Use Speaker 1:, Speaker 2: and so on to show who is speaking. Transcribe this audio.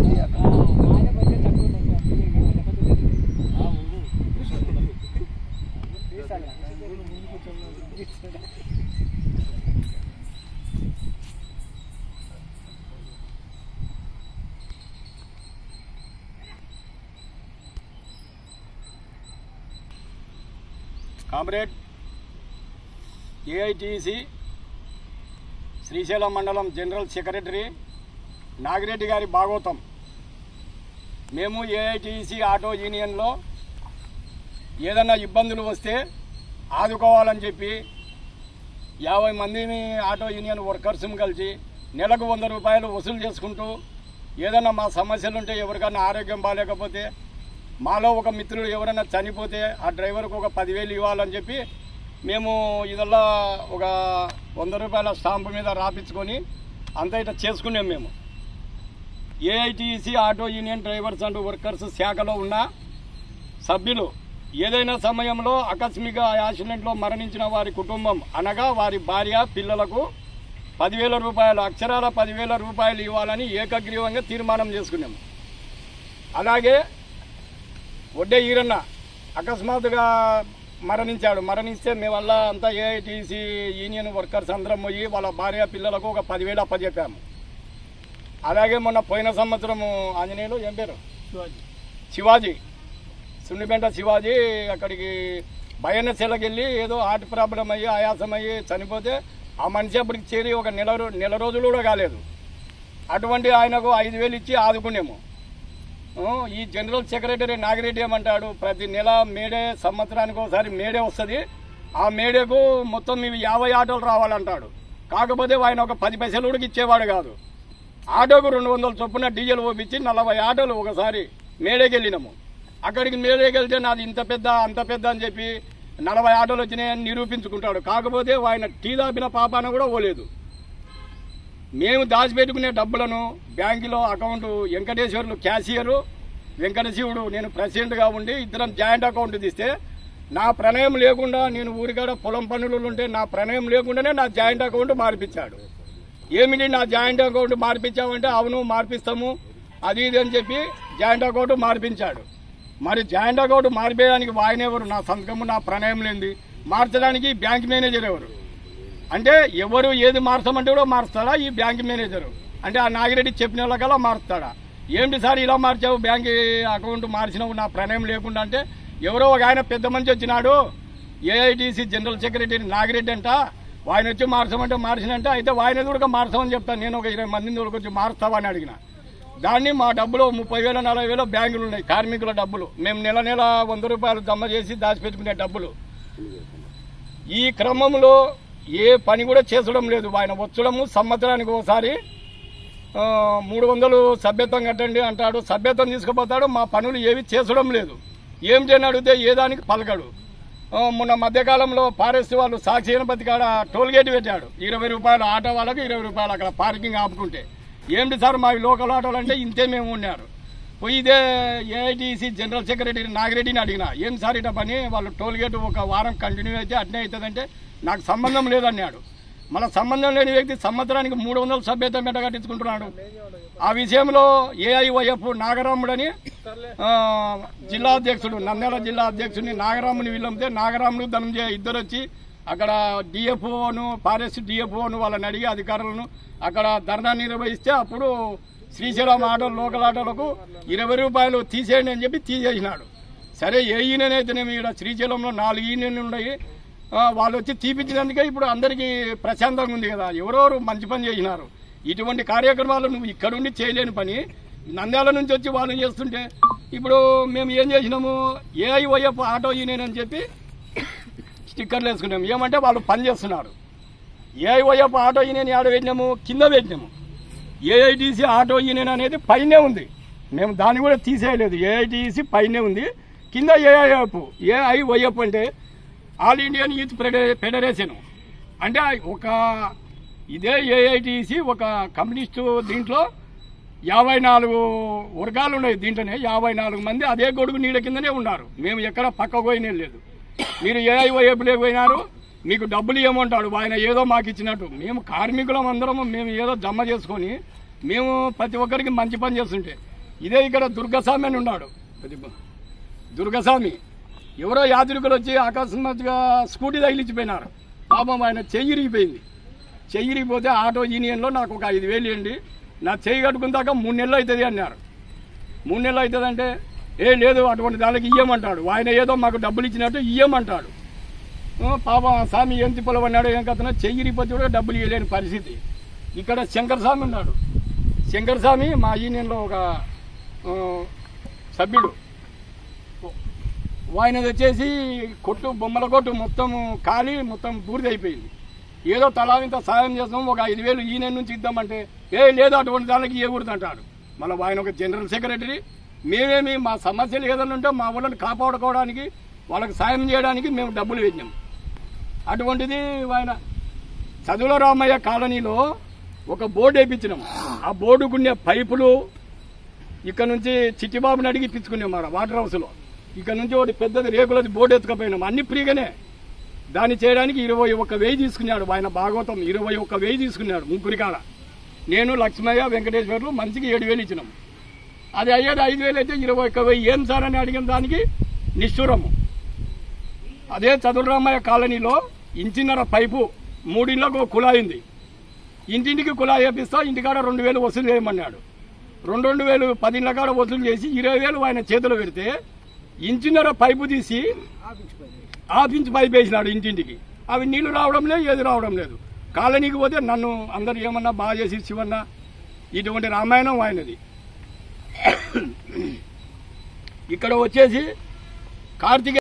Speaker 1: Comrade AITC Srisailam మండలం general secretary Nagireddy గారి భాగవతం. మేము ఏఐటీసీ ఆటో యూనియన్లో ఏదన్నా ఇబ్బందులు వస్తే ఆదుకోవాలని చెప్పి 50 మందిని ఆటో యూనియన్ వర్కర్స్ని కలిసి నెలకు 100 రూపాయలు వసూలు చేసుకుంటూ ఏదన్నా మా సమస్యలు ఉంటే ఎవరికన్నా ఆరోగ్యం బాగాలేకపోతే మాలో ఒక మిత్రుడు ఎవరైనా చనిపోతే ఆ డ్రైవర్కు ఒక 10,000 ఇవ్వాలని చెప్పి మేము ఇదల్లా ఒక 100 రూపాయల స్టాంపు మీద రాపించుకొని అంతా ఇట్లా చేసుకున్నాం. మేము AITC auto union drivers and workers శాఖలో ఉన్న సభ్యులు ఏదైనా సమయంలో ఆకస్మిక యాక్సిడెంట్లో మరణించిన వారి కుటుంబం అనగా వారి భార్య పిల్లలకు 10,000 రూపాయలు అక్షరాల 10,000 రూపాయలు ఇవ్వాలని ఏకగ్రీవంగా తీర్మానం చేసుకున్నాము. అలాగే వడ్డే ఈరన్న అకస్మాత్తుగా మరణిస్తే మేమల్లా అంతా ఏఐటీసీ యూనియన్ వర్కర్స్ అందరం పోయి వాళ్ళ భార్య పిల్లలకు ఒక 10,000 అప్పచెప్పాము. అలాగే మొన్న పోయిన సంవత్సరము ఆంజనేయులు ఏం పేరు శివాజీ సున్నిపెంట శివాజీ అక్కడికి భయనశీలకి వెళ్ళి ఏదో హార్ట్ ప్రాబ్లం అయ్యి ఆయాసం అయ్యి చనిపోతే ఆ మనిషి అప్పటికి చేరి ఒక నెల రోజులు కూడా కాలేదు. అటువంటి ఆయనకు 5,000 ఇచ్చి ఆదుకున్నాము. ఈ జనరల్ సెక్రటరీ నాగిరెడ్డి ఏమంటాడు, ప్రతి నెల మేడే సంవత్సరానికి ఒకసారి మేడే వస్తుంది, ఆ మేడేకు మొత్తం ఇవి 50 ఆటోలు రావాలంటాడు. కాకపోతే ఆయన ఒక 10 పైసలు కూడా ఇచ్చేవాడు కాదు. ఆటోకు 200 చొప్పున డీజిల్ పోపించి 40 ఆటోలు ఒకసారి మేడేకి వెళ్ళినాము. అక్కడికి మేడేకి వెళ్తే నాది ఇంత పెద్ద అంత పెద్ద అని చెప్పి 40 ఆటోలు వచ్చినాయని నిరూపించుకుంటాడు. కాకపోతే ఆయన టీ దాపిన పాపాన కూడా పోలేదు. మేము దాచిపెట్టుకునే డబ్బులను బ్యాంకులో అకౌంట్ వెంకటేశ్వర్లు క్యాషియరు, వెంకటశివుడు నేను ప్రెసిడెంట్గా ఉండి ఇద్దరం జాయింట్ అకౌంట్ తీస్తే నా ప్రమేయం లేకుండా నేను ఊరికాడ పొలం పనులు ఉంటే నా ప్రమేయం లేకుండానే నా జాయింట్ అకౌంట్ మార్పించాడు. ఏమిటి నా జాయింట్ అకౌంట్ మార్పించామంటే అవును మార్పిస్తాము అది ఇది అని చెప్పి జాయింట్ అకౌంట్ మార్పించాడు. మరి జాయింట్ అకౌంట్ మార్పేయడానికి ఆయన ఎవరు? నా సంతకము నా ప్రమేయం లేనిది. మార్చడానికి బ్యాంక్ మేనేజర్ ఎవరు? అంటే ఎవరు ఏది మార్చమంటే కూడా మారుస్తాడా ఈ బ్యాంక్ మేనేజరు? అంటే ఆ నాగిరెడ్డి చెప్పిన వాళ్ళకల్లా మారుస్తాడా? ఏంటి సార్ ఇలా మార్చావు, బ్యాంక్ అకౌంట్ మార్చినావు నా ప్రమేయం లేకుండా అంటే ఎవరో ఒక ఆయన పెద్ద మంచి వచ్చినాడు ఏఐటీసీ జనరల్ సెక్రటరీ నాగిరెడ్డి అంట, ఆయన వచ్చి మార్చమంటే మార్చినంటే అయితే ఆయన కూడా మార్చమని చెప్తాను, నేను ఒక 20 మందిని వచ్చి మారుస్తావని అడిగిన. దాన్ని మా డబ్బులు 30,000 40,000 బ్యాంకులు ఉన్నాయి కార్మికుల డబ్బులు, మేము నెల 100 రూపాయలు జమ చేసి దాచిపెట్టుకునే డబ్బులు. ఈ క్రమంలో ఏ పని కూడా చేసడం లేదు. ఆయన వచ్చడము సంవత్సరానికి ఒకసారి 300 సభ్యత్వం కట్టండి అంటాడు, సభ్యత్వం తీసుకుపోతాడు, మా పనులు ఏవి చేసడం లేదు. ఏం చేయని అడిగితే ఏ దానికి పలకడు. మొన్న మధ్యకాలంలో ఫారెస్ట్ వాళ్ళు సాక్షి గణపతి కాడ టోల్ గేట్ పెట్టాడు, 20 రూపాయలు ఆటో వాళ్ళకి 20 రూపాయలు అక్కడ పార్కింగ్ ఆపుకుంటే. ఏంటి సార్ మా లోకల్ ఆటోలు అంటే ఇంతే మేము ఉన్నారు. పోయి ఇదే ఏఐటీసీ జనరల్ సెక్రటరీ నాగిరెడ్డిని అడిగిన, ఏం సార్ ఇట పని, వాళ్ళు టోల్ గేట్ ఒక వారం కంటిన్యూ అయితే అట్నే అవుతుందంటే నాకు సంబంధం లేదన్నాడు. మళ్ళీ సంబంధం లేని వ్యక్తి సంవత్సరానికి 300 సభ్యత్వం మెట్ట కట్టించుకుంటున్నాడు. ఆ విషయంలో ఏఐవైఎఫ్ నాగరాముడని జిల్లా అధ్యక్షుడు నంద్యాల జిల్లా అధ్యక్షుడిని నాగరాముని వీళ్ళంతే నాగరాములు ధనంజయ ఇద్దరు వచ్చి అక్కడ డిఎఫ్ఓను ఫారెస్ట్ డిఎఫ్ఓను వాళ్ళని అడిగి అధికారులను అక్కడ ధర్నా నిర్వహిస్తే అప్పుడు శ్రీశైలం ఆటోలు లోకల్ ఆటోలకు 20 రూపాయలు తీసేయండి అని చెప్పి తీసేసినాడు. సరే ఏ యూనియన్ అయితేనేమి ఇక్కడ శ్రీశైలంలో 4 యూనియన్లు ఉన్నాయి, వాళ్ళు వచ్చి తీపించినందుకే ఇప్పుడు అందరికీ ప్రశాంతంగా ఉంది కదా. ఎవరెవరు మంచి పని చేసినారు. ఇటువంటి కార్యక్రమాలు నువ్వు ఇక్కడుండి చేయలేని పని నంద్యాల నుంచి వచ్చి వాళ్ళు చేస్తుంటే ఇప్పుడు మేము ఏం చేసినాము, ఏఐవైఎఫ్ ఆటో యూనియన్ అని చెప్పి స్టిక్కర్లు వేసుకున్నాము. ఏమంటే వాళ్ళు పని చేస్తున్నారు. ఏఐవైఎఫ్ ఆటో యూనియన్ ఆడ పెట్టినాము, కింద పెట్టినాము. ఏఐటీసీ ఆటో యూనియన్ అనేది పైనే ఉంది, మేము దాన్ని కూడా తీసేయలేదు. ఏఐటీసీ పైనే ఉంది, కింద ఏఐవైఎఫ్ అంటే ఆల్ ఇండియన్ యూత్ ఫెడరేషన్. అంటే ఒక ఇదే ఏఐటీసీ ఒక కమ్యూనిస్టు దీంట్లో 54 వర్గాలు ఉన్నాయి. దీంట్లోనే 54 మంది అదే గొడుగు నీడ కిందనే ఉన్నారు. మేము ఎక్కడ పక్క పోయినే లేదు. మీరు ఏఐవైఎఫ్ లేకపోయినారు, మీకు డబ్బులు ఏమంటాడు ఆయన ఏదో మాకు ఇచ్చినట్టు. మేము కార్మికులం అందరం మేము ఏదో జమ చేసుకొని మేము ప్రతి ఒక్కరికి మంచి పని చేస్తుంటే ఇదే ఇక్కడ దుర్గస్వామి అని ఉన్నాడు. దుర్గస్వామి ఎవరో యాత్రికులు వచ్చి అకస్మాత్తుగా స్కూటీ తగిలించిపోయినారు. పాపం ఆయన చెయ్యిరిగిపోయింది. చెయ్యిరిగిపోతే ఆటో యూనియన్లో నాకు ఒక 5,000 ఇవ్వండి, నా చెయ్యి కట్టుకున్న దాకా 3 నెలలు అవుతుంది అన్నారు. 3 నెలలు అవుతుందంటే లేదు అటువంటి దానికి ఇయ్యమంటాడు. ఆయన ఏదో మాకు డబ్బులు ఇచ్చినట్టు ఇయ్యమంటాడు. పాపం స్వామి ఏం తిప్పలవన్నాడు ఏం కథనో చెయ్యిరిగిపోతే కూడా డబ్బులు ఇవ్వలేని పరిస్థితి. ఇక్కడ శంకర్ స్వామి ఉన్నాడు. శంకర్ స్వామి మా యూనియన్లో ఒక సభ్యుడు. ఆయన వచ్చేసి కొట్టు బొమ్మల కొట్టు మొత్తం ఖాళీ, మొత్తం పూర్తి అయిపోయింది. ఏదో తలావింత సాయం చేస్తాం, ఒక 5,000 యూనియన్ నుంచి ఇద్దామంటే లేదు అటువంటి దానికి ఇవ్వకూడదు అంటాడు. మళ్ళీ ఆయన ఒక జనరల్ సెక్రటరీ. మేమేమి మా సమస్యలు ఏదైనా ఉంటే మా వాళ్ళని కాపాడుకోవడానికి వాళ్ళకి సాయం చేయడానికి మేము డబ్బులు పెట్టినాం. అటువంటిది ఆయన చదువుల రామయ్య కాలనీలో ఒక బోర్డు వేయించినాం. ఆ బోర్డుకునే పైపులు ఇక్కడ నుంచి చిట్టిబాబుని అడిగి ఇప్పించుకున్నాం. మన వాటర్ హౌస్లో ఇక్కడ నుంచి ఒకటి పెద్దది రేకులది బోర్డు ఎత్తుకపోయినాం. అన్ని ఫ్రీగానే. దాన్ని చేయడానికి 21,000 తీసుకున్నాడు ఆయన. భాగవతం 21,000 తీసుకున్నాడు ముగ్గురి కాడ. నేను లక్ష్మయ్య వెంకటేశ్వర్లు మనిషికి 7,000 ఇచ్చినాం. అది అయ్యేది 5,000 అయితే 21,000 ఏం సార్ అని అడిగిన దానికి నిష్ఠూరము. అదే చదువురామయ్య కాలనీలో ఇంచిన్నర పైపు 3 ఇళ్లకు కుళాయి ఉంది. ఇంటింటికి కుళాయి వేపిస్తా, ఇంటికాడ 2,000 వసూలు చేయమన్నాడు. 2,000 10 ఇళ్ల కాడ వసూలు చేసి 20,000 ఆయన చేతిలో పెడితే ఇంచిన్నర పైపు తీసి ½ పైపు వేసినాడు ఇంటింటికి. అవి నీళ్లు రావడం లేదు, ఏది రావడం లేదు. కాలనీకి పోతే నన్ను అందరు ఏమన్నా బాగా చేసి శివన్న ఇటువంటి రామాయణం ఆయనది. ఇక్కడ వచ్చేసి కార్తీక